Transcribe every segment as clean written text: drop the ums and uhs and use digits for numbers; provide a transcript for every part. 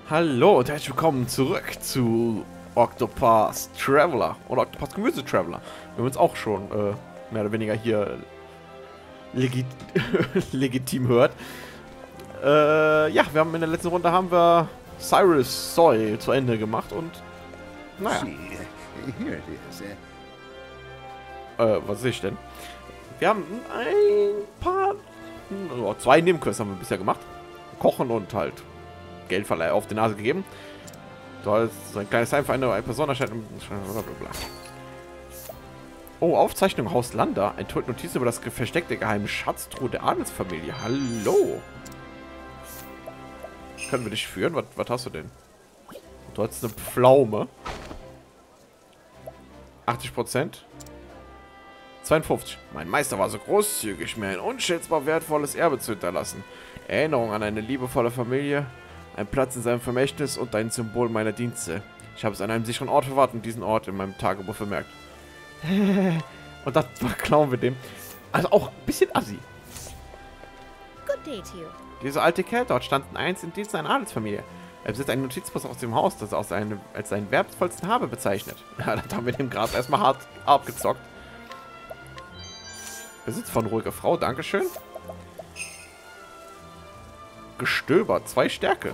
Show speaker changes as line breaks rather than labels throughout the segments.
Hallo und herzlich willkommen zurück zu Octopath Traveler oder Octopath Gemüse Traveler. Wir haben uns auch schon mehr oder weniger hier legitim hört. Ja, wir haben in der letzten Runde Cyrus Soy zu Ende gemacht und naja.
Here it is.
Was sehe ich denn? Wir haben zwei Nebenquests haben wir bisher gemacht. Kochen und halt Geldverleih auf die Nase gegeben. Da ist so ein kleines Heim für eine Person erscheint. Blablabla. Oh, Aufzeichnung Haus Landa. Enthüllt Notiz über das versteckte geheime Schatztruhe der Adelsfamilie. Hallo. Können wir dich führen? Was hast du denn? Du hast eine Pflaume. 80%. 52. Mein Meister war so großzügig, mir ein unschätzbar wertvolles Erbe zu hinterlassen. Erinnerung an eine liebevolle Familie, ein Platz in seinem Vermächtnis und ein Symbol meiner Dienste. Ich habe es an einem sicheren Ort verwahrt und diesen Ort in meinem Tagebuch vermerkt. Und das klauen wir dem. Also auch ein bisschen assi.
Good day to you.
Dieser alte Kerl dort stand einst in Dienst einer Adelsfamilie. Er besitzt ein Notizbuch aus dem Haus, das er als seinen wertvollsten Habe bezeichnet. Ja, das haben wir dem Gras erstmal hart abgezockt. Besitz von ruhiger Frau, dankeschön. Gestöber, 2 Stärke.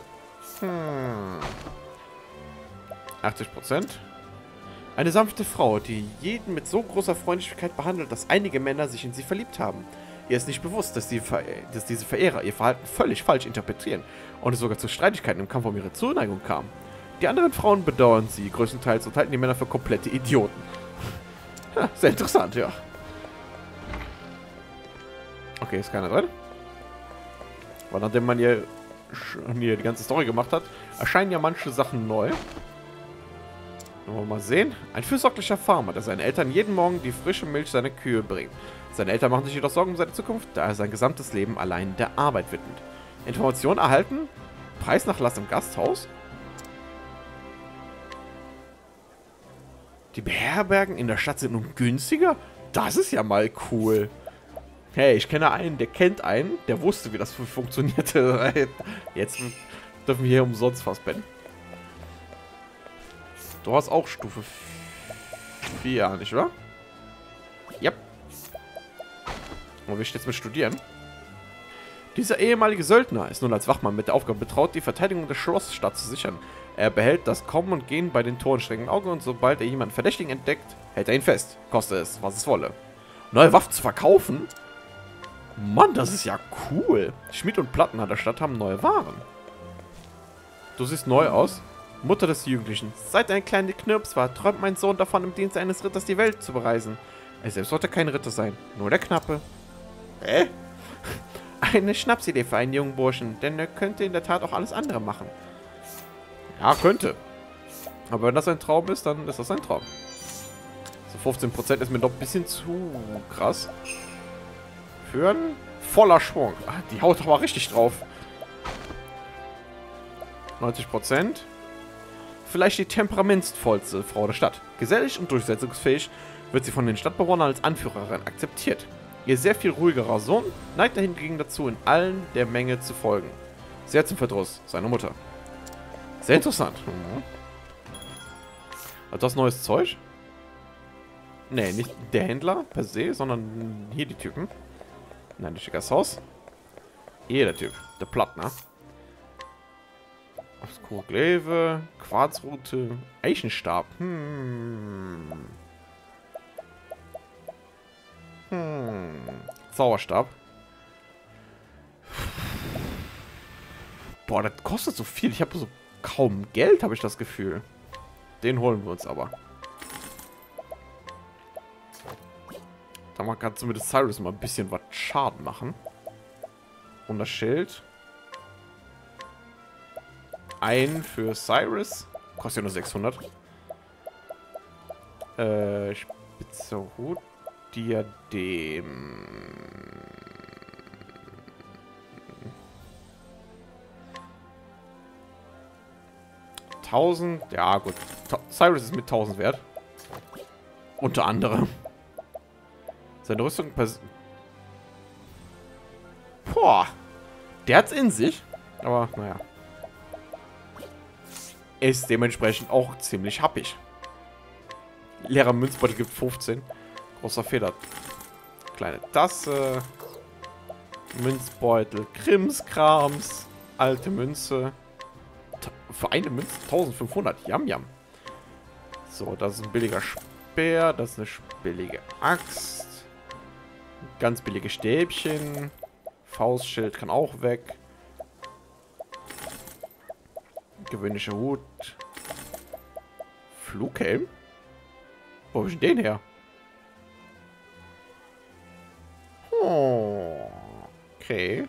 80%. Eine sanfte Frau, die jeden mit so großer Freundlichkeit behandelt, dass einige Männer sich in sie verliebt haben. Ihr ist nicht bewusst, dass diese Verehrer ihr Verhalten völlig falsch interpretieren und es sogar zu Streitigkeiten im Kampf um ihre Zuneigung kam. Die anderen Frauen bedauern sie größtenteils und halten die Männer für komplette Idioten. Ja, sehr interessant, ja. Okay, ist keiner drin. Aber nachdem man hier schon die ganze Story gemacht hat, erscheinen ja manche Sachen neu. Wollen wir mal sehen. Ein fürsorglicher Farmer, der seinen Eltern jeden Morgen die frische Milch seiner Kühe bringt. Seine Eltern machen sich jedoch Sorgen um seine Zukunft, da er sein gesamtes Leben allein der Arbeit widmet. Informationen erhalten? Preisnachlass im Gasthaus? Die Beherbergen in der Stadt sind nun günstiger? Das ist ja mal cool. Hey, ich kenne einen, der kennt einen, der wusste, wie das funktionierte. Jetzt dürfen wir hier umsonst was pennen. Du hast auch Stufe 4, nicht wahr? Yep. Und wie steht's mit Studieren? Dieser ehemalige Söldner ist nun als Wachmann mit der Aufgabe betraut, die Verteidigung der Schlossstadt zu sichern. Er behält das Kommen und Gehen bei den Toren streng im Auge und sobald er jemanden Verdächtigen entdeckt, hält er ihn fest. Koste es, was es wolle. Neue Waffen zu verkaufen? Mann, das ist ja cool. Schmied und Plattenhandel der Stadt haben neue Waren. Du siehst neu aus. Mutter des Jugendlichen. Seit er ein kleiner Knirps war, träumt mein Sohn davon, im Dienst eines Ritters die Welt zu bereisen. Er selbst sollte kein Ritter sein, nur der Knappe. Hä? Eine Schnapsidee für einen jungen Burschen, denn er könnte in der Tat auch alles andere machen. Ja, könnte. Aber wenn das ein Traum ist, dann ist das ein Traum. So 15% ist mir doch ein bisschen zu krass. Für ein voller Schwung. Ach, die haut aber richtig drauf. 90%. Vielleicht die temperamentvollste Frau der Stadt. Gesellig und durchsetzungsfähig wird sie von den Stadtbewohnern als Anführerin akzeptiert. Ihr sehr viel ruhigerer Sohn neigt hingegen dazu, in allen der Menge zu folgen. Sehr zum Verdruss seiner Mutter. Sehr interessant. Hat das neues Zeug? Nee, nicht der Händler per se, sondern hier die Typen. Nein, das Gasthaus. Hier der Typ. Der Plattner. Obskurglaive, Quarzrute, Eichenstab. Zauberstab. Boah, das kostet so viel. Ich habe so kaum Geld, habe ich das Gefühl. Den holen wir uns aber. Da kann zumindest Cyrus mal ein bisschen was Schaden machen. Und das Schild. Ein für Cyrus. Kostet ja nur 600. Spitzer Hut. Diadem. Tausend. Ja, gut. Cyrus ist mit 1000 wert. Unter anderem. Seine Rüstung. Boah. Der hat's in sich. Aber, naja. ist dementsprechend auch ziemlich happig. Leerer Münzbeutel gibt 15. Großer Fehler. Kleine Tasse. Münzbeutel. Krimskrams. Alte Münze. Für eine Münze 1500. Yam, yam. So, das ist ein billiger Speer. Das ist eine billige Axt. Ganz billige Stäbchen. Faustschild kann auch weg. Gewöhnlicher Hut. Flughelm? Wo hab ich den her? Oh, okay.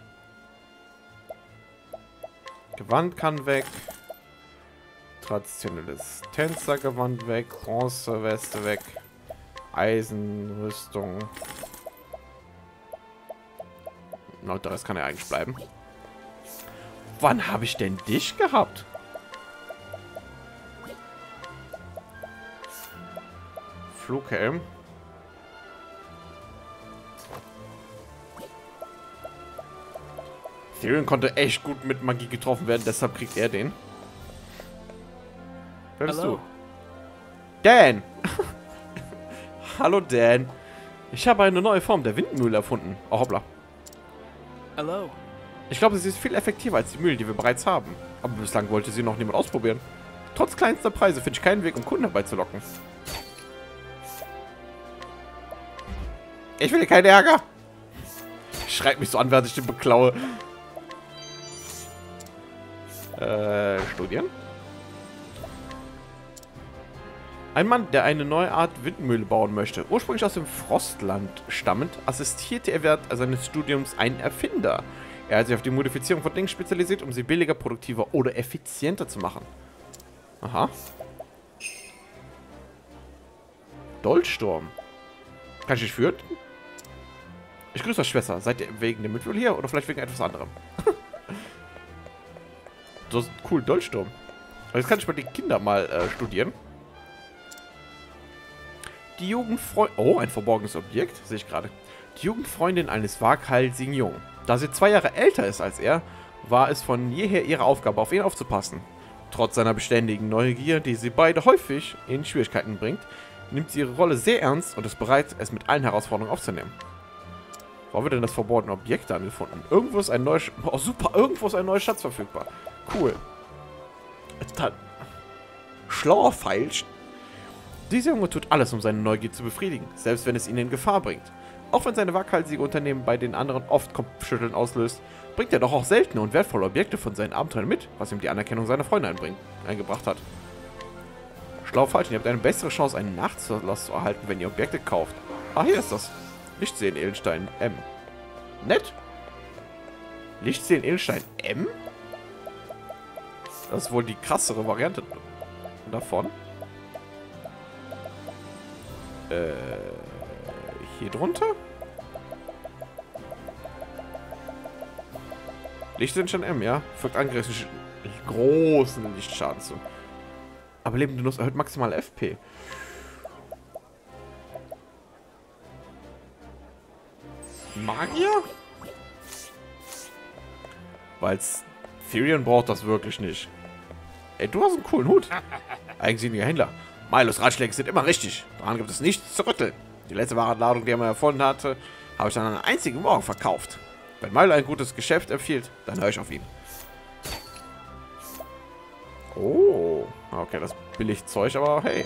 Gewand kann weg. Traditionelles Tänzergewand weg. Bronzeweste weg. Eisenrüstung. Na, der Rest kann ja eigentlich bleiben. Wann habe ich denn dich gehabt? Flughelm. Tyrion konnte echt gut mit Magie getroffen werden, deshalb kriegt er den. Wer bist du? Dan! Hallo Dan. Ich habe eine neue Form der Windmühle erfunden. Oh hoppla.
Hello.
Ich glaube, sie ist viel effektiver als die Mühlen, die wir bereits haben. Aber bislang wollte sie noch niemand ausprobieren. Trotz kleinster Preise finde ich keinen Weg, um Kunden herbeizulocken. Ich will hier keinen Ärger. Schreibt mich so an, während ich den beklaue. Studien? Ein Mann, der eine neue Art Windmühle bauen möchte, ursprünglich aus dem Frostland stammend, assistierte er während seines Studiums einen Erfinder. Er hat sich auf die Modifizierung von Dingen spezialisiert, um sie billiger, produktiver oder effizienter zu machen. Aha. Dolchsturm. Kann ich dich führen? Ich grüße euch, Schwester. Seid ihr wegen dem Mittel hier oder vielleicht wegen etwas anderem? So ist cool, Dolchsturm. Jetzt kann ich mal die Kinder mal studieren. Die Jugendfreundin... Oh, ein verborgenes Objekt, sehe ich gerade. Die Jugendfreundin eines waghalsigen Jungen. Da sie 2 Jahre älter ist als er, war es von jeher ihre Aufgabe, auf ihn aufzupassen. Trotz seiner beständigen Neugier, die sie beide häufig in Schwierigkeiten bringt, nimmt sie ihre Rolle sehr ernst und ist bereit, es mit allen Herausforderungen aufzunehmen. Wo haben wir denn das verborgene Objekt dann gefunden? Irgendwo ist ein neuer... Oh, super, irgendwo ist ein neuer Schatz verfügbar. Cool. Schlauer Feilsch. Dieser Junge tut alles, um seine Neugier zu befriedigen, selbst wenn es ihn in Gefahr bringt. Auch wenn seine waghalsige Unternehmen bei den anderen oft Kopfschütteln auslöst, bringt er doch auch seltene und wertvolle Objekte von seinen Abenteuern mit, was ihm die Anerkennung seiner Freunde eingebracht hat. Schlau falsch, ihr habt eine bessere Chance, einen Nachlass zu erhalten, wenn ihr Objekte kauft. Ah, hier ist das. Lichtsehen Edelstein M. Nett. Lichtsehen Edelstein M? Das ist wohl die krassere Variante davon. Hier drunter? Lichtsehen M, ja. Fügt angriffsischen großen Lichtschaden zu. Aber lebende Nuss erhöht maximal FP. Magier? Weil Tyrion braucht das wirklich nicht. Ey, du hast einen coolen Hut. Eigensinniger Händler. Milos Ratschläge sind immer richtig. Daran gibt es nichts zu rütteln. Die letzte Warenladung, die er mir erfunden hatte, habe ich dann an einem einzigen Morgen verkauft. Wenn Milo ein gutes Geschäft empfiehlt, dann höre ich auf ihn. Oh. Okay, das billig Zeug, aber hey.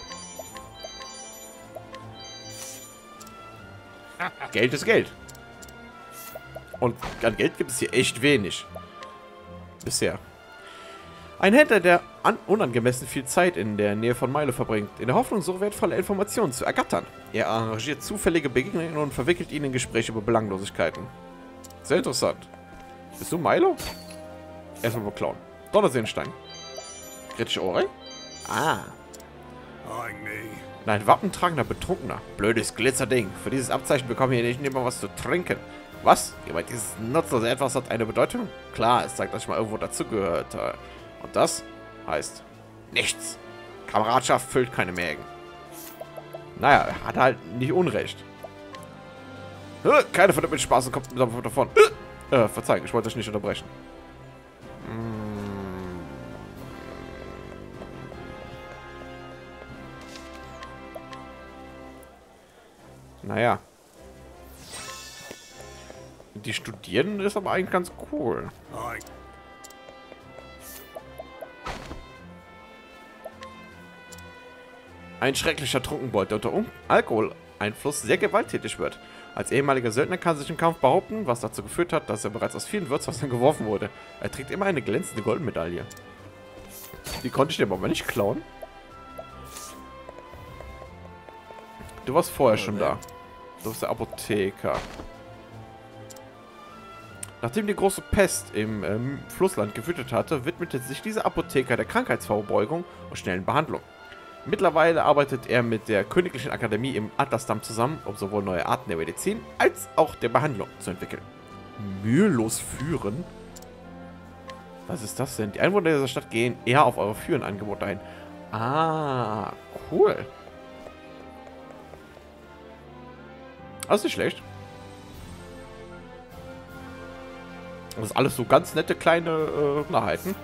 Geld ist Geld. Und an Geld gibt es hier echt wenig. Bisher. Ein Händler, der unangemessen viel Zeit in der Nähe von Milo verbringt, in der Hoffnung, so wertvolle Informationen zu ergattern. Er arrangiert zufällige Begegnungen und verwickelt ihn in Gespräche über Belanglosigkeiten. Sehr interessant. Bist du Milo? Erstmal beklauen. Donnerseenstein. Kritische Ohrring? Ah. Nein, wappentragender Betrunkener. Blödes Glitzerding. Für dieses Abzeichen bekommen wir nicht immer was zu trinken. Was? Jemand dieses nutzlose Etwas hat eine Bedeutung? Klar, es zeigt, dass ich mal irgendwo dazugehört. Und das heißt nichts. Kameradschaft füllt keine Mägen. Naja, er hat halt nicht Unrecht. Keine von mit Spaß und kommt davon. Verzeihung, ich wollte euch nicht unterbrechen. Naja. Die studieren ist aber eigentlich ganz cool. Ein schrecklicher Trunkenbold, der unter Alkoholeinfluss sehr gewalttätig wird. Als ehemaliger Söldner kann er sich im Kampf behaupten, was dazu geführt hat, dass er bereits aus vielen Wirtshäusern geworfen wurde. Er trägt immer eine glänzende Goldmedaille. Die konnte ich dir aber nicht klauen. Du warst vorher schon da. Du bist der Apotheker. Nachdem die große Pest im Flussland gewütet hatte, widmete sich dieser Apotheker der Krankheitsvorbeugung und schnellen Behandlung. Mittlerweile arbeitet er mit der Königlichen Akademie im Atlasdamm zusammen, um sowohl neue Arten der Medizin als auch der Behandlung zu entwickeln. Mühelos führen? Was ist das denn? Die Einwohner dieser Stadt gehen eher auf eure Führenangebote ein. Ah, cool. Das ist nicht schlecht. Das ist alles so ganz nette kleine Nachheiten.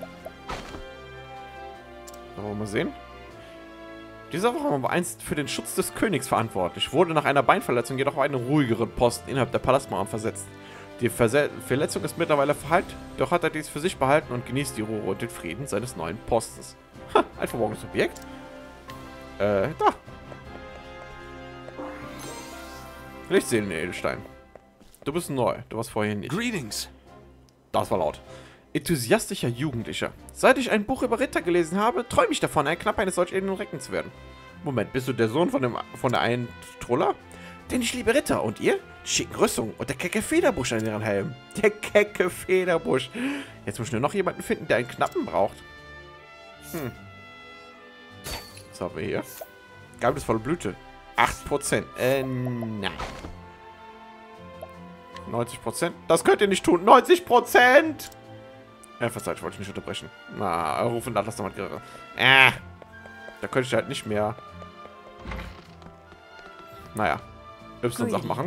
Wollen wir mal sehen. Dieser Woche war einst für den Schutz des Königs verantwortlich, wurde nach einer Beinverletzung jedoch auf einen ruhigeren Posten innerhalb der Palastmauern versetzt. Die Verletzung ist mittlerweile verheilt, doch hat er dies für sich behalten und genießt die Ruhe und den Frieden seines neuen Postens. Ha, ein verborgenes Objekt. Da. Lichtseelen-Edelstein. Du bist neu, du warst vorher nicht.
Greetings.
Das war laut. Enthusiastischer Jugendlicher. Seit ich ein Buch über Ritter gelesen habe, träume ich davon, ein Knapp eines solch edlen Recken zu werden. Moment, bist du der Sohn von der einen Troller? Denn ich liebe Ritter. Und ihr? Die schicken Rüstungen und der kecke Federbusch an ihren Helm. Der kecke Federbusch. Jetzt muss ich nur noch jemanden finden, der einen Knappen braucht. Was haben wir hier? Geheimnisvolle Blüte. 8%. Nein. 90%? Das könnt ihr nicht tun. 90%! Verzeiht, ich wollte nicht unterbrechen. Na, rufen Atlas damit gerade. Da könnte ich halt nicht mehr. Naja. Y-Sachen machen.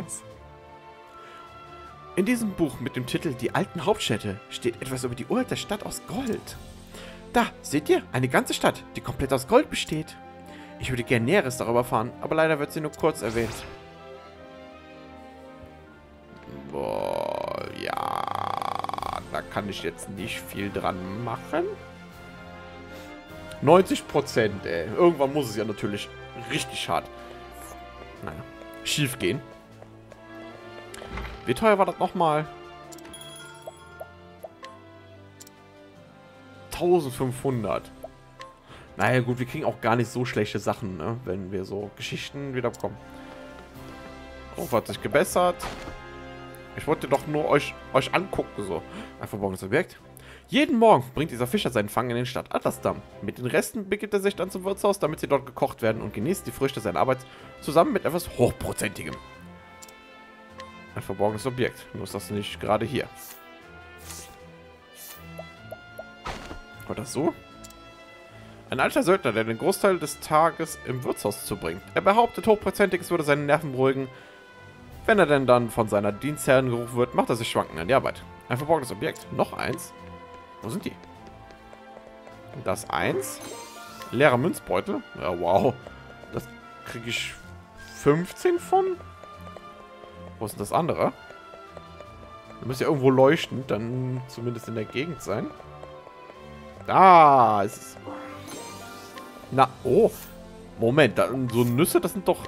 In diesem Buch mit dem Titel Die alten Hauptstädte steht etwas über die uralte Stadt aus Gold. Da, seht ihr? Eine ganze Stadt, die komplett aus Gold besteht. Ich würde gerne Näheres darüber erfahren, aber leider wird sie nur kurz erwähnt. Boah, ja, da kann ich jetzt nicht viel dran machen. 90%, ey. Irgendwann muss es ja natürlich richtig hart, naja, schief gehen. Wie teuer war das nochmal? 1500. Naja gut, wir kriegen auch gar nicht so schlechte Sachen, ne, wenn wir so Geschichten wieder bekommen. Ruf hat sich gebessert. Ich wollte doch nur euch angucken, so. Ein verborgenes Objekt. Jeden Morgen bringt dieser Fischer seinen Fang in den Stadt Atlasdamm. Mit den Resten begibt er sich dann zum Wirtshaus, damit sie dort gekocht werden und genießt die Früchte seiner Arbeit zusammen mit etwas Hochprozentigem. Ein verborgenes Objekt. Nur ist das nicht gerade hier. War das so? Ein alter Söldner, der den Großteil des Tages im Wirtshaus zubringt. Er behauptet, Hochprozentiges würde seine Nerven beruhigen. Wenn er denn dann von seiner Dienstherrin gerufen wird, macht er sich schwanken an die Arbeit. Ein verborgenes Objekt. Noch eins. Wo sind die? Das eins. Leerer Münzbeutel. Ja, wow. Das kriege ich 15 von. Wo ist denn das andere? Da müsste ja irgendwo leuchten, dann zumindest in der Gegend sein. Da ist es. Na, oh. Moment, so Nüsse, das sind doch,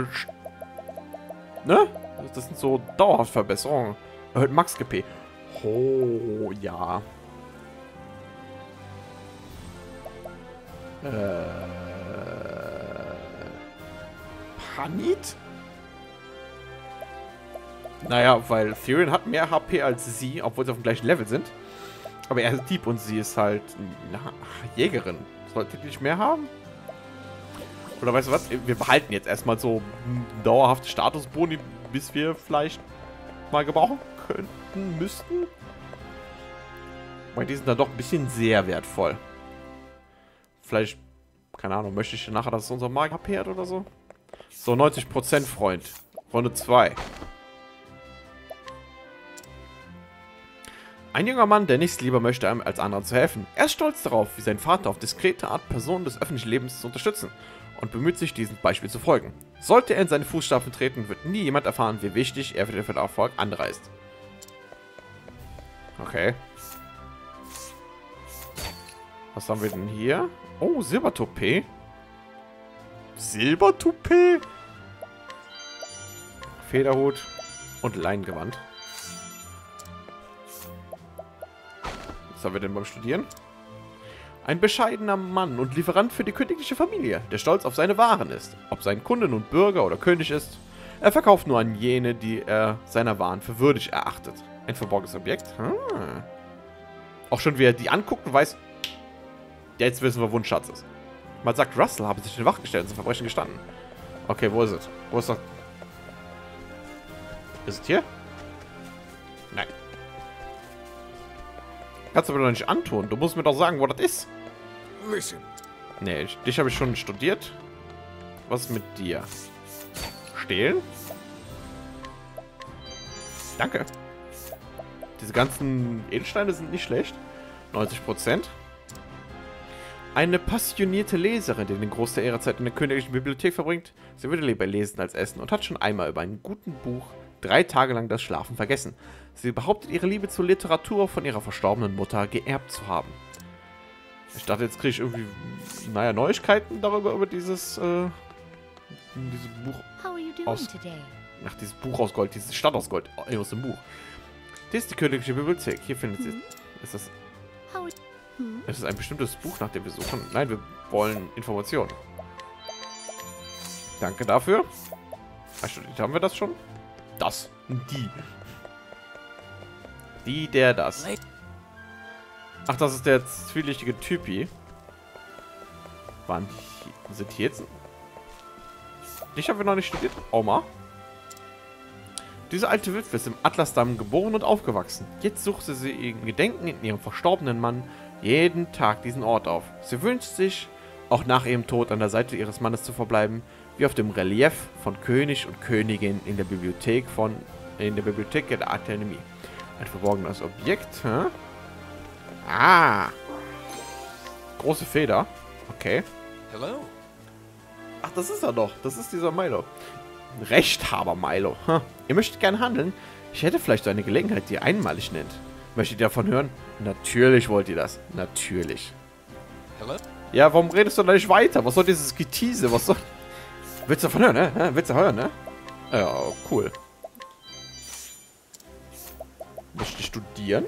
ne? Das sind so dauerhaft Verbesserungen. Erhöht Max GP. Oh, ja. Panit? Naja, weil Therion hat mehr HP als sie, obwohl sie auf dem gleichen Level sind. Aber er ist Dieb und sie ist halt eine Jägerin. Sollte die nicht mehr haben? Oder weißt du was? Wir behalten jetzt erstmal so dauerhafte Statusboni, bis wir vielleicht mal gebrauchen könnten, müssten. Weil die sind dann doch ein bisschen sehr wertvoll. Vielleicht, keine Ahnung, möchte ich nachher, dass es unser Mag HP hat oder so? So, 90%, Freund. Runde 2. Ein junger Mann, der nichts lieber möchte, als anderen zu helfen. Er ist stolz darauf, wie sein Vater auf diskrete Art Personen des öffentlichen Lebens zu unterstützen und bemüht sich, diesem Beispiel zu folgen. Sollte er in seine Fußstapfen treten, wird nie jemand erfahren, wie wichtig er für den Erfolg anderer ist. Okay. Was haben wir denn hier? Oh, Silbertoupet. Silbertoupet? Federhut und Leingewand. Was haben wir denn beim Studieren? Ein bescheidener Mann und Lieferant für die königliche Familie, der stolz auf seine Waren ist. Ob sein Kunde nun Bürger oder König ist, er verkauft nur an jene, die er seiner Waren für würdig erachtet. Ein verborgenes Objekt? Auch schon, wie er die anguckt und weiß, jetzt wissen wir, wo ein Schatz ist. Man sagt, Russell habe sich den Wach gestellt und zum Verbrechen gestanden. Okay, wo ist es? Wo ist das? Ist es hier? Nein. Kannst du mir doch nicht antun. Du musst mir doch sagen, wo das ist.
Listen.
Nee, dich habe ich schon studiert. Was ist mit dir? Stehlen? Danke. Diese ganzen Edelsteine sind nicht schlecht. 90%. Eine passionierte Leserin, die den Großteil ihrer Zeit in der königlichen Bibliothek verbringt. Sie würde lieber lesen als essen und hat schon einmal über einen guten Buch 3 Tage lang das Schlafen vergessen. Sie behauptet, ihre Liebe zur Literatur von ihrer verstorbenen Mutter geerbt zu haben. Ich dachte, jetzt kriege ich irgendwie, naja, Neuigkeiten darüber, über dieses Buch
How are you doing
aus...
today?
Ach, dieses Buch aus Gold, diese Stadt aus Gold, aus dem Buch. Dies ist die königliche Bibliothek. Hier findet sie... Ist das... Ist es ein bestimmtes Buch, nach dem wir suchen? Nein, wir wollen Informationen. Danke dafür. Studiert haben wir das schon? Das. Die. Die, der, das. Ach, das ist der zwielichtige Typi. Sind die jetzt? Dich haben wir noch nicht studiert. Oma. Diese alte Witwe ist im Atlasdamm geboren und aufgewachsen. Jetzt suchte sie im Gedenken in ihrem verstorbenen Mann jeden Tag diesen Ort auf. Sie wünscht sich, auch nach ihrem Tod an der Seite ihres Mannes zu verbleiben, wie auf dem Relief von König und Königin in der Bibliothek der Akademie. Ein verborgenes Objekt, hä? Ah! Große Feder. Okay.
Hello.
Ach, das ist er doch. Das ist dieser Milo. Rechthaber Milo. Ihr möchtet gerne handeln? Ich hätte vielleicht so eine Gelegenheit, die einmalig nennt. Möchtet ihr davon hören? Natürlich wollt ihr das. Natürlich.
Hello.
Ja, warum redest du da nicht weiter? Was soll dieses Getiese? Was soll... Willst du davon hören, ne? Willst du hören, ne? Ja, cool. Möchte ich studieren?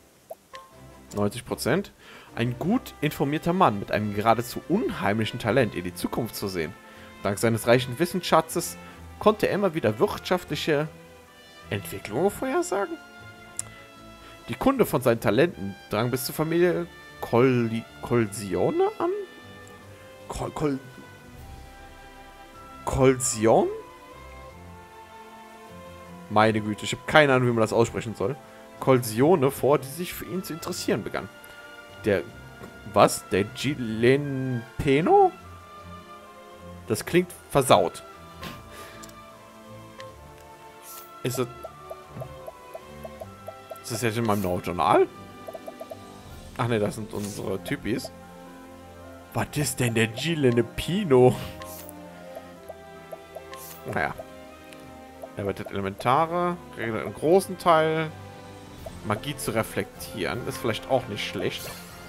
90%. Ein gut informierter Mann mit einem geradezu unheimlichen Talent in die Zukunft zu sehen. Dank seines reichen Wissensschatzes konnte er immer wieder wirtschaftliche Entwicklungen vorhersagen. Die Kunde von seinen Talenten drang bis zur Familie Colzione an? Colzione? Meine Güte, ich habe keine Ahnung, wie man das aussprechen soll. Colzione vor, die sich für ihn zu interessieren begann. Der... Was? Der Gilenpeno? Das klingt versaut. Ist das jetzt in meinem Journal? Ach ne, das sind unsere Typis. Was ist denn der Gilenpeno? Naja. Erweitert Elementare, regelt einen großen Teil. Magie zu reflektieren, ist vielleicht auch nicht schlecht.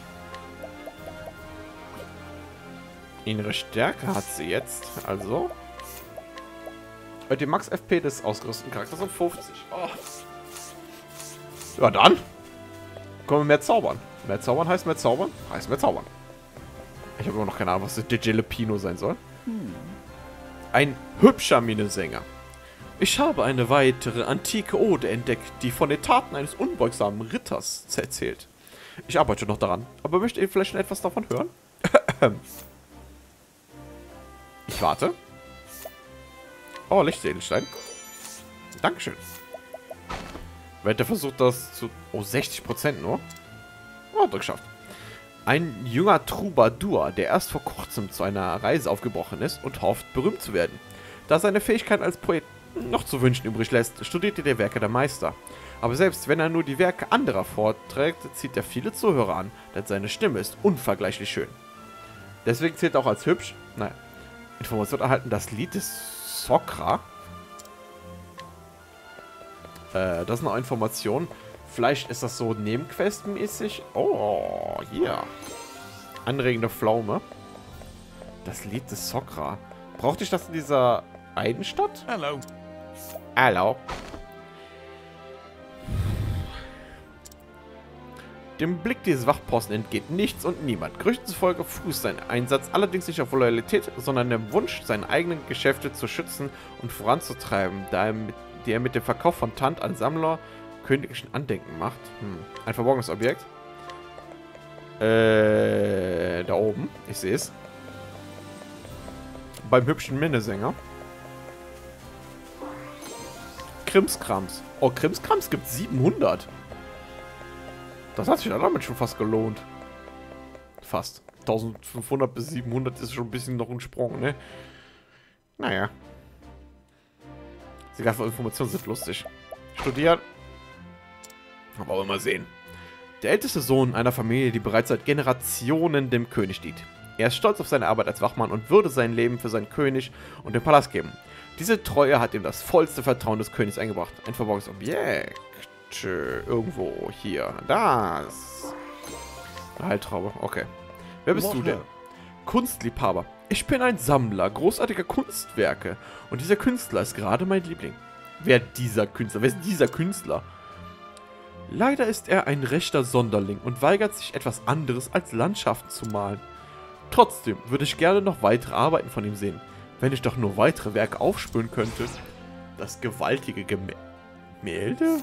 Innere Stärke hat sie jetzt, also. Die Max FP des ausgerüsteten Charakters sind 50. Oh. Ja, dann. Können wir mehr zaubern. Mehr zaubern heißt mehr zaubern? Heißt mehr zaubern. Ich habe immer noch keine Ahnung, was der Jalapeno sein soll. Ein hübscher Minnesänger. Ich habe eine weitere antike Ode entdeckt, die von den Taten eines unbeugsamen Ritters erzählt. Ich arbeite noch daran, aber möchtet ihr vielleicht schon etwas davon hören? Ich warte. Oh, Lichtedelstein. Dankeschön. Weiter versucht das zu... Oh, 60% nur. Oh, geschafft. Ein junger Troubadour, der erst vor kurzem zu einer Reise aufgebrochen ist und hofft, berühmt zu werden. Da seine Fähigkeit als Poet noch zu wünschen übrig lässt, studierte der Werke der Meister. Aber selbst wenn er nur die Werke anderer vorträgt, zieht er viele Zuhörer an, denn seine Stimme ist unvergleichlich schön. Deswegen zählt er auch als hübsch. Naja. Information erhalten, das Lied des Sokra. Das ist eine Information. Vielleicht ist das so Nebenquest-mäßig. Oh, hier. Anregende Pflaume. Das Lied des Sokra. Brauchte ich das in dieser Eidenstadt?
Hello.
Hallo. Dem Blick dieses Wachposten entgeht nichts und niemand. Gerüchten zufolge fußt sein Einsatz allerdings nicht auf Loyalität, sondern dem Wunsch, seine eigenen Geschäfte zu schützen und voranzutreiben, da er mit dem Verkauf von Tant an Sammler königlichen Andenken macht. Ein verborgenes Objekt. Da oben. Ich sehe es. Beim hübschen Minnesänger. Krimskrams. Oh, Krimskrams gibt 700. Das hat sich ja damit schon fast gelohnt. Fast. 1500 bis 700 ist schon ein bisschen noch ein Sprung, ne? Naja. Die ganzen Informationen sind lustig. Studiert. Aber auch immer sehen. Der älteste Sohn einer Familie, die bereits seit Generationen dem König dient. Er ist stolz auf seine Arbeit als Wachmann und würde sein Leben für seinen König und den Palast geben. Diese Treue hat ihm das vollste Vertrauen des Königs eingebracht. Ein verborgenes Objekt. Irgendwo hier. Das. Eine Heiltraube. Okay. Wer bist du denn? Kunstliebhaber. Ich bin ein Sammler großartiger Kunstwerke. Und dieser Künstler ist gerade mein Liebling. Wer dieser Künstler? Wer ist dieser Künstler? Leider ist er ein rechter Sonderling und weigert sich etwas anderes als Landschaften zu malen. Trotzdem würde ich gerne noch weitere Arbeiten von ihm sehen. Wenn ich doch nur weitere Werke aufspüren könnte. Das gewaltige Gemälde?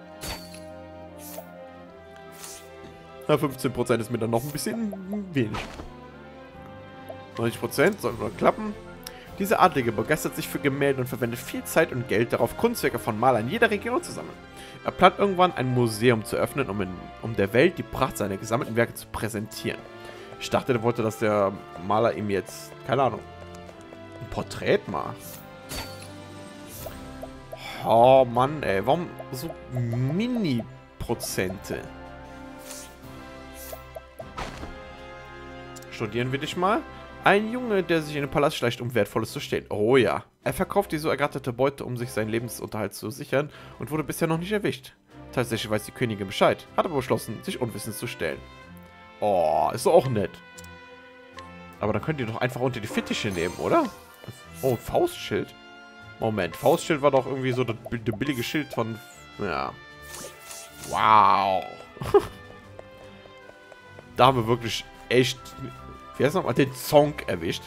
Na, 15% ist mir dann noch ein bisschen wenig. 90% sollten wir klappen. Dieser Adlige begeistert sich für Gemälde und verwendet viel Zeit und Geld darauf, Kunstwerke von Malern in jeder Region zu sammeln. Er plant irgendwann ein Museum zu öffnen, um der Welt die Pracht seiner gesammelten Werke zu präsentieren. Ich dachte, er wollte, dass der Maler ihm jetzt, keine Ahnung, ein Porträt macht. Oh Mann, ey, warum so Mini-Prozente? Studieren wir dich mal. Ein Junge, der sich in den Palast schleicht, um Wertvolles zu stehlen. Oh ja. Er verkauft die so ergatterte Beute, um sich seinen Lebensunterhalt zu sichern und wurde bisher noch nicht erwischt. Tatsächlich weiß die Königin Bescheid, hat aber beschlossen, sich unwissend zu stellen. Oh, ist doch auch nett. Aber dann könnt ihr doch einfach unter die Fittiche nehmen, oder? Oh, Faustschild? Moment, Faustschild war doch irgendwie so das billige Schild von... Ja. Wow. Da haben wir wirklich echt... Wie heißt nochmal? Den Song erwischt.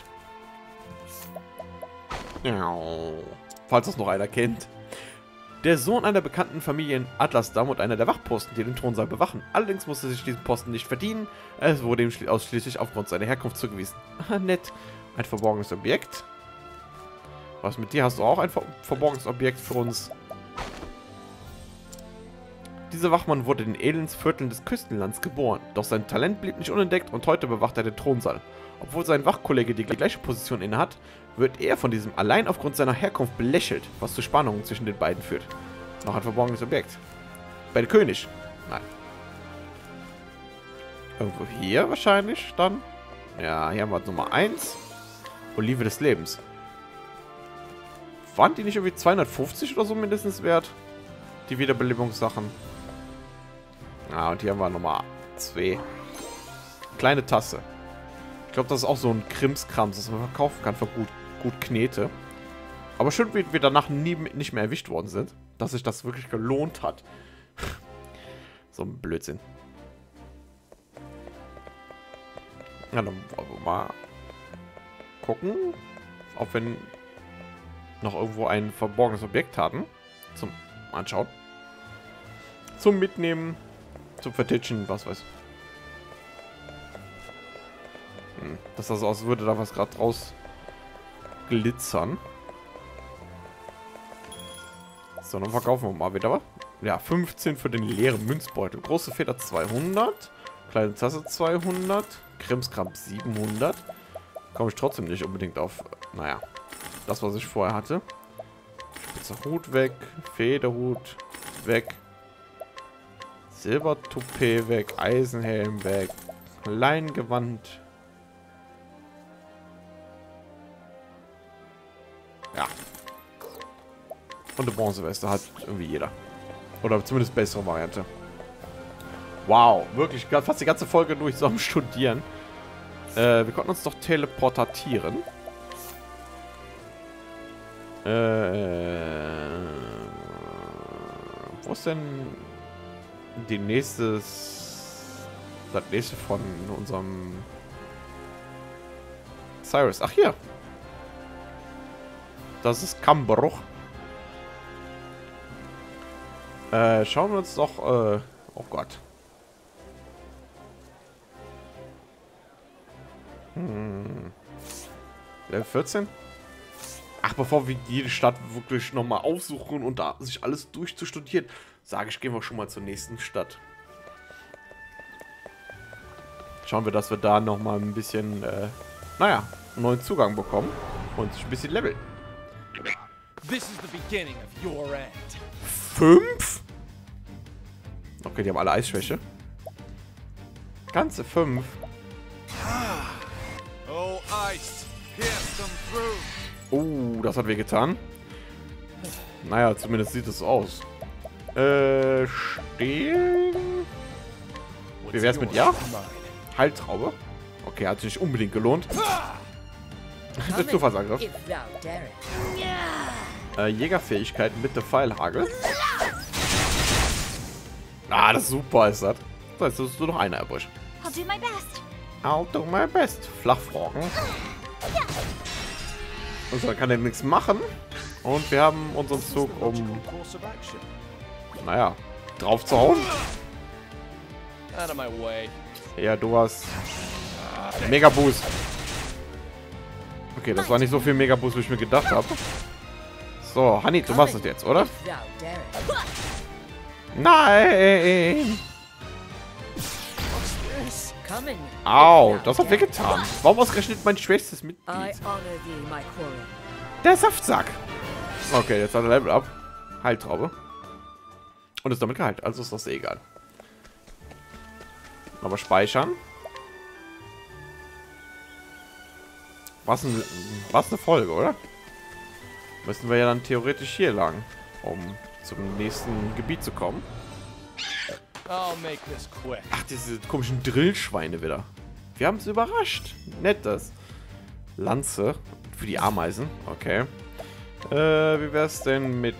Falls das noch einer kennt. Der Sohn einer bekannten Familie in Atlasdam und einer der Wachposten, die den Thronsaal bewachen. Allerdings musste sich diesen Posten nicht verdienen. Es wurde ihm ausschließlich aufgrund seiner Herkunft zugewiesen. Nett. Ein verborgenes Objekt. Was mit dir? Hast du auch ein verborgenes Objekt für uns? Dieser Wachmann wurde in den Elendsvierteln des Küstenlands geboren, doch sein Talent blieb nicht unentdeckt und heute bewacht er den Thronsaal. Obwohl sein Wachkollege die gleiche Position innehat, wird er von diesem allein aufgrund seiner Herkunft belächelt, was zu Spannungen zwischen den beiden führt. Noch ein verborgenes Objekt. Bei der König. Nein. Irgendwo hier wahrscheinlich dann. Ja, hier haben wir Nummer 1. Olive des Lebens. Waren die nicht irgendwie 250 oder so mindestens wert? Die Wiederbelebungssachen. Ah, und hier haben wir Nummer 2. Kleine Tasse. Ich glaube, das ist auch so ein Krimskrams, das man verkaufen kann für gut Knete. Aber schön, wie wir danach nicht mehr erwischt worden sind. Dass sich das wirklich gelohnt hat. So ein Blödsinn. Ja, dann wollen wir mal gucken, ob wir noch irgendwo ein verborgenes Objekt hatten. Zum Anschauen. Zum Mitnehmen. Zum Vertitschen, was weiß. Das sah so aus, würde da was gerade draus glitzern. So, dann verkaufen wir mal wieder was. Ja, 15 für den leeren Münzbeutel. Große Feder 200. Kleine Tasse 200. Krimskrams 700. Komme ich trotzdem nicht unbedingt auf, naja, das, was ich vorher hatte. Spitzer Hut weg. Federhut weg. Silbertoupet weg, Eisenhelm weg, Leingewand. Ja. Und eine Bronzeweste hat irgendwie jeder. Oder zumindest bessere Variante. Wow, wirklich fast die ganze Folge durch so am Studieren. Wir konnten uns doch teleportieren. Wo ist denn das nächste von unserem Cyrus? Ach, hier. Das ist Kambruch. Schauen wir uns doch... oh Gott. Level 14? Ach, bevor wir jede Stadt wirklich nochmal aufsuchen und da sich alles durchzustudieren, sage ich, gehen wir schon mal zur nächsten Stadt. Schauen wir, dass wir da nochmal ein bisschen, naja, einen neuen Zugang bekommen und sich ein bisschen leveln.
This is the beginning of your end.
5? Okay, die haben alle Eisschwäche. Ganze 5.
Oh, ice, pierce them through.
Oh, das hat wehgetan. Naja, zumindest sieht es so aus. Stehlen? Wie wär's mit ja? Heiltraube? Okay, hat sich nicht unbedingt gelohnt. Der Zufallsangriff. Jägerfähigkeit mit der Pfeilhagel. Ah, das ist super, ist das. So, jetzt ist nur noch einer übrig. I'll do my best. Flachfrocken. Also, dann kann er nichts machen. Und wir haben unseren Zug, um, naja, drauf zu hauen.
Out of my way.
Ja, du hast Mega Boost. Okay, das war nicht so viel Mega Boost, wie ich mir gedacht habe. So, Honey, du machst das jetzt, oder? Nein! Au, das hat wehgetan. Warum ausgerechnet mein schwächstes Mitglied? Der Saftsack. Okay, jetzt hat er Level Up. Heiltraube. Und ist damit geheilt, also ist das egal. Aber speichern. Was eine Folge, oder? Müssen wir ja dann theoretisch hier lang, um zum nächsten Gebiet zu kommen.
I'll make this quick.
Ach, diese komischen Drillschweine wieder. Wir haben es überrascht. Nett das. Lanze für die Ameisen. Okay. Wie wär's denn mit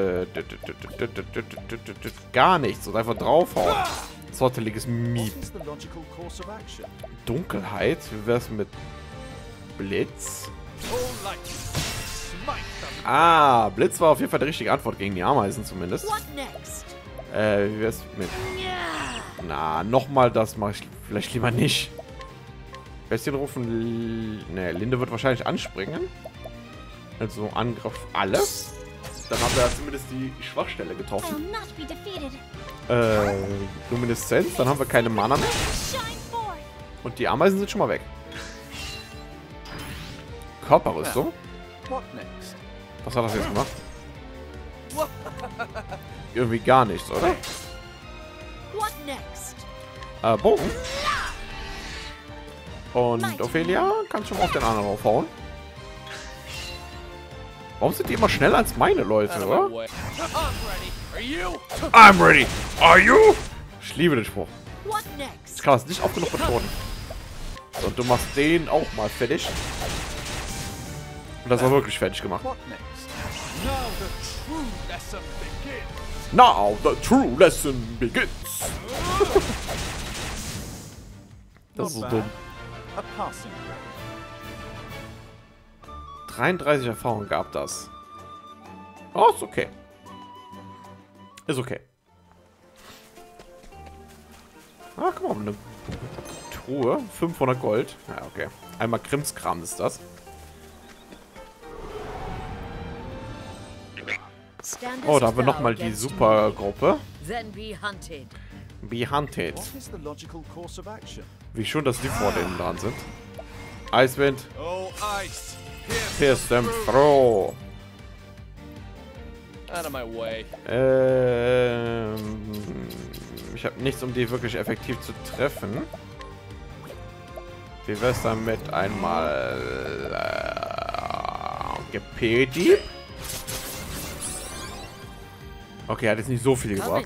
gar nichts und einfach draufhauen? Zotteliges Miep. Dunkelheit. Wie wär's mit Blitz? Ah, Blitz war auf jeden Fall die richtige Antwort gegen die Ameisen zumindest. Wie wär's mit... Na, nochmal das mache ich vielleicht lieber nicht. Bestien rufen... Ne, Linde wird wahrscheinlich anspringen. Also Angriff alles. Dann haben wir ja zumindest die Schwachstelle getroffen. Lumineszenz, dann haben wir keine Mana mehr. Und die Ameisen sind schon mal weg. Körperrüstung. Was hat das jetzt gemacht? Irgendwie gar nichts, oder? Bogen. Und Ophelia kann schon mal auf den anderen aufhauen. Warum sind die immer schneller als meine Leute, oder? I'm ready. Are you? Ich liebe den Spruch. Ich kann das nicht oft genug betonen. So, und du machst den auch mal fertig. Und das war wirklich fertig gemacht. Now the true lesson begins. Das ist so dumm. 33 Erfahrungen gab das. Oh, ist okay. Ist okay. Ah, guck mal, eine Truhe. 500 Gold. Ja, okay. Einmal Krimskram ist das. Oh, da haben wir nochmal die Supergruppe. Be hunted. Wie schön, dass die vor denen dran sind. Eiswind. Pierce them through.
Out of my way.
Ich habe nichts, um die wirklich effektiv zu treffen. Wie wär's damit einmal GP-Dieb? Okay, hat jetzt nicht so viel gebracht.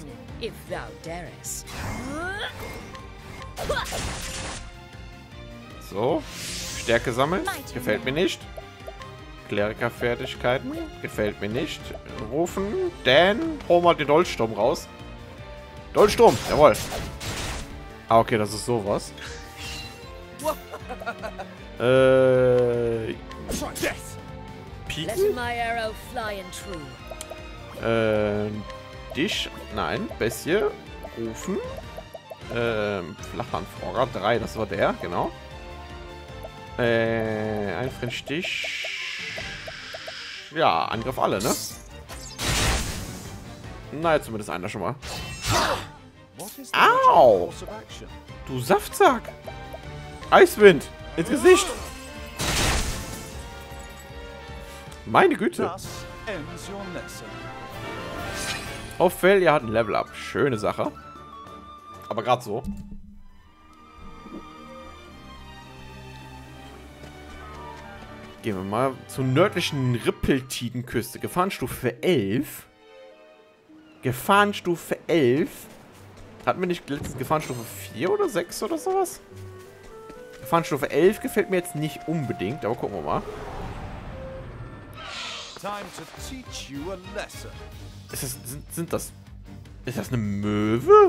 So, Stärke sammeln, gefällt mir nicht. Klerikerfertigkeiten, gefällt mir nicht. Rufen, Dan, holen wir den Dolchsturm raus. Dolchsturm, jawohl. Ah, okay, das ist sowas. Piken? Dich, nein, Bessie, rufen. Flachlandfroger, 3, das war der, genau. Ein Stich. Ja, Angriff alle, ne? Na, jetzt zumindest einer schon mal. Au! Du Saftsack! Eiswind! Ins Gesicht! Meine Güte! Ophelia hat ein Level-Up. Schöne Sache. Aber gerade so. Gehen wir mal zur nördlichen Rippeltidenküste. Gefahrenstufe 11. Gefahrenstufe 11. Hatten wir nicht letztens Gefahrenstufe 4 oder 6 oder sowas? Gefahrenstufe 11 gefällt mir jetzt nicht unbedingt, aber gucken wir mal. Ist das, ist das eine Möwe?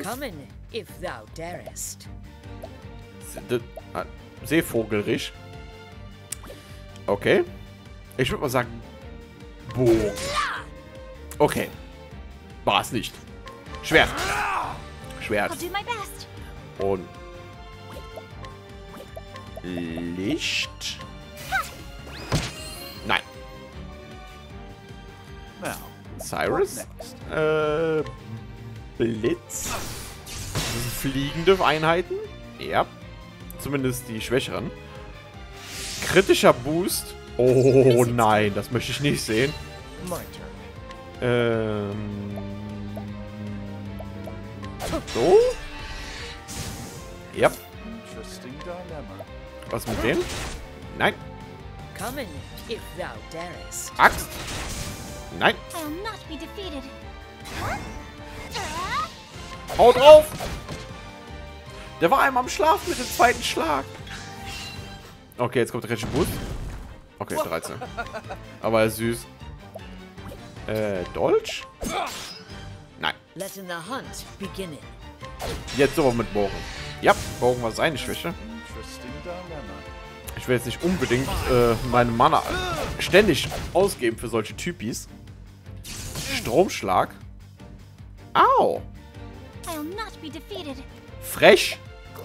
Seevogelrisch. Okay. Ich würde mal sagen, Bogen. Okay. War es nicht. Schwert. Schwert. Und Licht. Nein. Cyrus. Blitz. Fliegende Einheiten. Ja. Zumindest die schwächeren. Kritischer Boost. Oh nein, das möchte ich nicht sehen. So. Ja. Was mit denen? Nein. Axt. Nein. Hau drauf. Der war einmal am Schlafen mit dem zweiten Schlag. Okay, jetzt kommt der kritische Boost. Okay, 13. Aber er ist süß. Dolch? Nein. Jetzt aber mit Bogen. Ja, Bogen war seine Schwäche. Ich will jetzt nicht unbedingt meine Mana ständig ausgeben für solche Typis. Stromschlag. Au! Frech.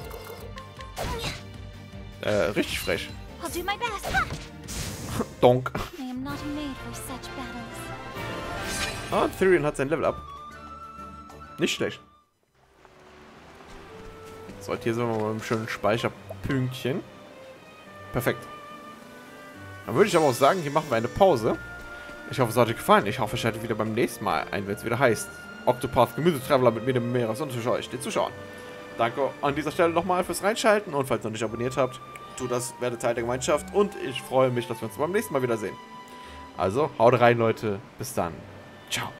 Richtig frech. Donk. Ah, Therion hat sein Level Up. Nicht schlecht. So, hier sind wir mal mit einem schönen Speicherpünktchen. Perfekt. Dann würde ich aber auch sagen, hier machen wir eine Pause. Ich hoffe, es hat euch gefallen. Ich hoffe, ich schalte wieder beim nächsten Mal ein, wenn es wieder heißt Octopath Gemüse-Traveler mit mir, dem Meeres und für euch, den Zuschauern. Danke an dieser Stelle nochmal fürs Reinschalten und falls ihr noch nicht abonniert habt, tut das, werdet Teil der Gemeinschaft und ich freue mich, dass wir uns beim nächsten Mal wiedersehen. Also, haut rein, Leute. Bis dann. Ciao.